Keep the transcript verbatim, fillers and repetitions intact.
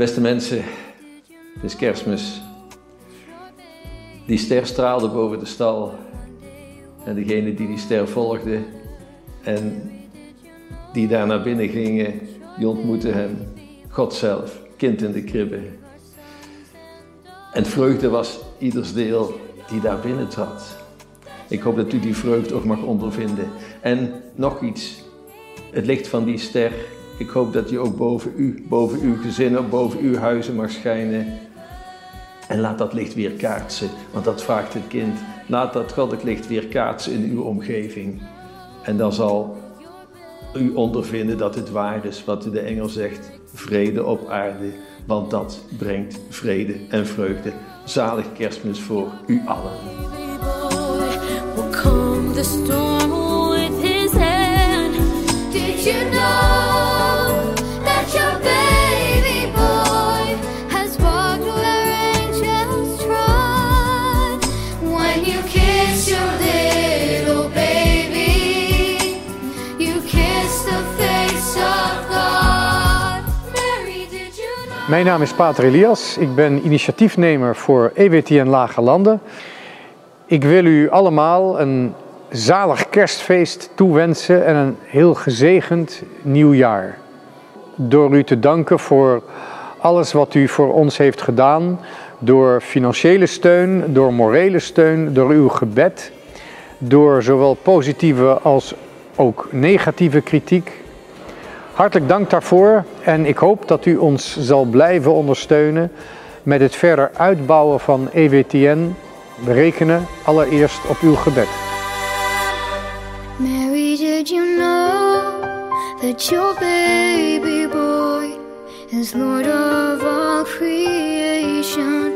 Beste mensen, het is Kerstmis. Die ster straalde boven de stal. En degene die die ster volgde en die daar naar binnen gingen, die ontmoetten hem. God zelf, kind in de kribbe. En vreugde was ieders deel die daar binnen trad. Ik hoop dat u die vreugde ook mag ondervinden. En nog iets, het licht van die ster. Ik hoop dat die ook boven u, boven uw gezinnen, boven uw huizen mag schijnen. En laat dat licht weer kaatsen, want dat vraagt het kind. Laat dat goddelijk licht weer kaatsen in uw omgeving. En dan zal u ondervinden dat het waar is wat de engel zegt. Vrede op aarde, want dat brengt vrede en vreugde. Zalig Kerstmis voor u allen. Mijn naam is Pater Elias, ik ben initiatiefnemer voor E W T N Lage Landen. Ik wil u allemaal een zalig kerstfeest toewensen en een heel gezegend nieuwjaar. Door u te danken voor alles wat u voor ons heeft gedaan, door financiële steun, door morele steun, door uw gebed, door zowel positieve als ook negatieve kritiek. Hartelijk dank daarvoor en ik hoop dat u ons zal blijven ondersteunen met het verder uitbouwen van E W T N. We rekenen allereerst op uw gebed. Mary, did you know that your baby boy is Lord of all creation?